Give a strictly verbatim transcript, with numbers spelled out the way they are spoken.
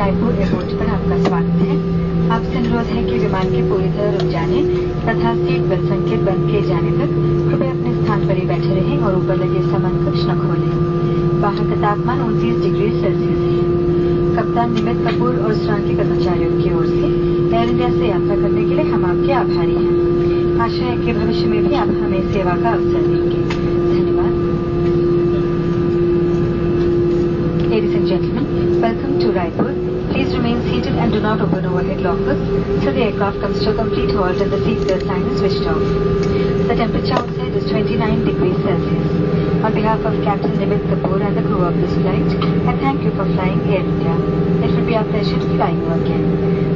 Raipur airport पर आपका स्वागत है। आपसे अनुरोध है कि विमान के पूरी तरह रुक जाने तथा सीट बेल्ट संकेत बंद किए जाने तक कृपया अपने स्थान पर ही बैठे रहें और ऊपर लगे सामान कक्ष न खोलें। बाहर का तापमान उनतीस डिग्री सेल्सियस है। कप्तान निमित कपूर और श्रान के कर्मचारियों की ओर से एयर इंडिया से यात्रा करने के लिए हम आपके आभारी हैं। आशा है कि भविष्य में भी आप हमें सेवा का अवसर देंगे। धन्यवाद। Ladies and gentlemen, welcome to Raipur. Please remain seated and do not open overhead lockers till the aircraft comes to a complete halt and the seatbelt sign is switched off. The temperature outside is twenty-nine degrees Celsius. On behalf of Captain Nimit Kapoor and the crew of this flight, I thank you for flying Air India. It will be our pleasure to fly you again.